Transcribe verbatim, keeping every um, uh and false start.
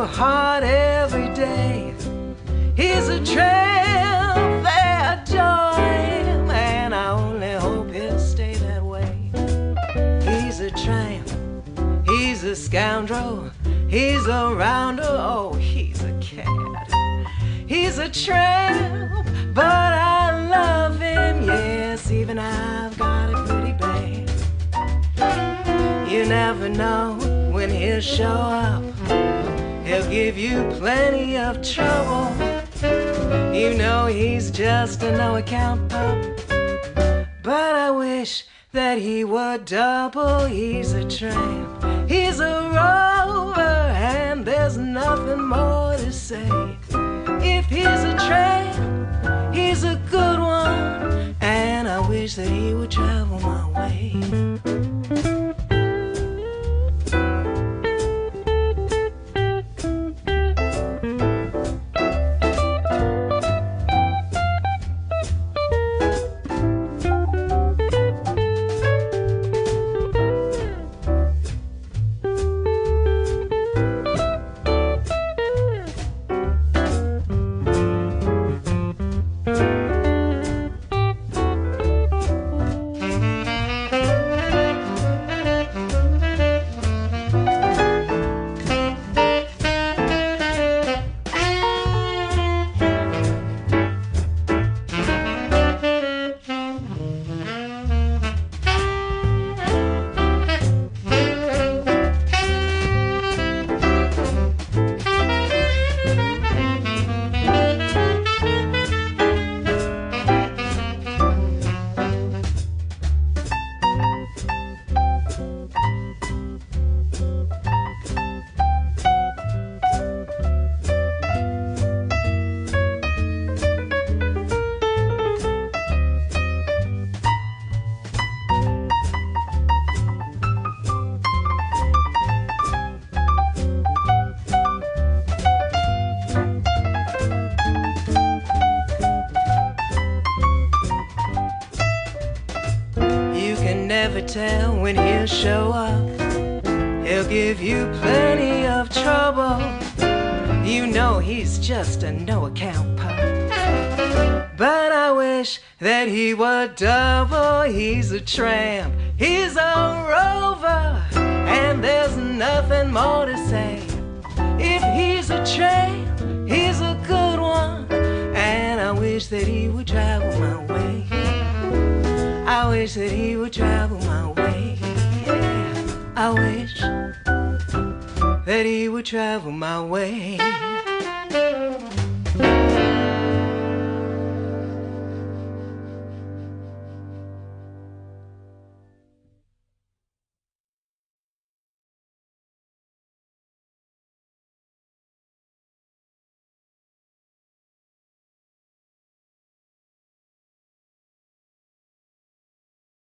heart every day. He's a tramp that joy, and I only hope he'll stay that way. He's a tramp, he's a scoundrel, he's a rounder, oh, he's a cat. He's a tramp, but I love him, yes, even I've got it pretty bad. You never know when he'll show up. He'll give you plenty of trouble. You know he's just a no-account pup. But I wish that he would double. He's a tramp, he's a rover, and there's nothing more to say. If he's a tramp, he's a good one, and I wish that he would travel my way. Never tell when he'll show up. He'll give you plenty of trouble. You know he's just a no-account pup. But I wish that he would double. He's a tramp, he's a rover, and there's nothing more to say. If he's a tramp, he's a good one, and I wish that he would travel my way. I wish that he would travel my way, yeah. I wish that he would travel my way.